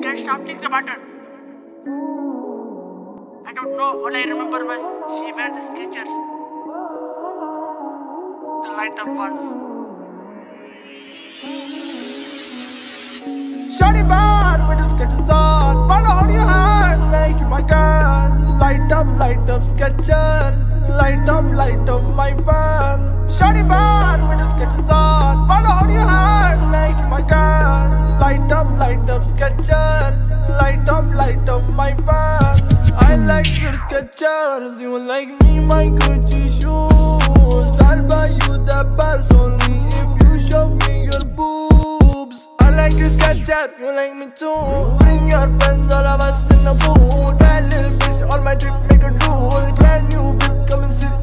can't stop thinking about her. I don't know, all I remember was she wear the Skechers. The light up ones. Shawty bad with the Skechers on. Follow on your hand, make you my girl. Light up Skechers. Light up my van. Shawty bad with the Skechers on. Follow on your hand, make you my girl. Light up Skechers. Light up my van. I like your Skechers, you like me, my Gucci shoes. I'll buy you the purse only if you show me your boobs. I like your Skechers, you like me too. Bring your friends, all of us in the booth. That little bitch on my trip, make a drool. Brand new whip, come and sit